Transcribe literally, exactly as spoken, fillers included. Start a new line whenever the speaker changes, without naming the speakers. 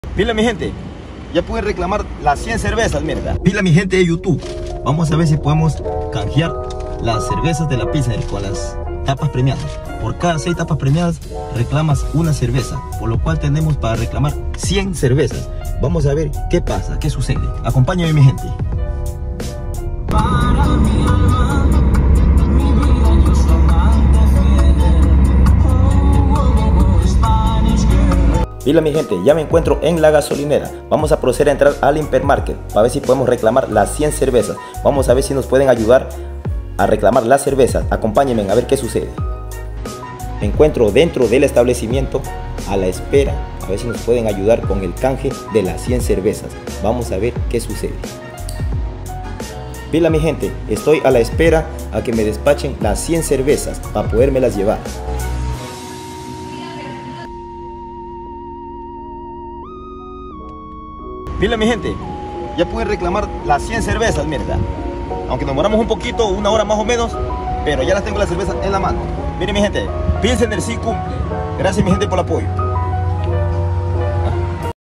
Pila mi gente, ya pueden reclamar las cien cervezas, mierda. Pila mi gente de YouTube, vamos a ver si podemos canjear las cervezas de la Pilsner con las tapas premiadas. Por cada seis tapas premiadas reclamas una cerveza, por lo cual tenemos para reclamar cien cervezas. Vamos a ver qué pasa, qué sucede. Acompáñame mi gente. Para mi alma, mi vida, yo soy amante fiel. Oh, oh, oh, Spanish girl. Pila mi gente, ya me encuentro en la gasolinera. Vamos a proceder a entrar al Hipermarket para ver si podemos reclamar las cien cervezas. Vamos a ver si nos pueden ayudar a reclamar las cervezas. Acompáñenme a ver qué sucede. Me encuentro dentro del establecimiento a la espera a ver si nos pueden ayudar con el canje de las cien cervezas. Vamos a ver qué sucede. Pila mi gente, estoy a la espera a que me despachen las cien cervezas para podérmelas llevar. Pila mi gente, ya pueden reclamar las cien cervezas, mierda. Aunque nos demoramos un poquito, una hora más o menos, pero ya las tengo las cervezas en la mano. Miren mi gente, Pilsner sí cumple. Gracias mi gente por el apoyo.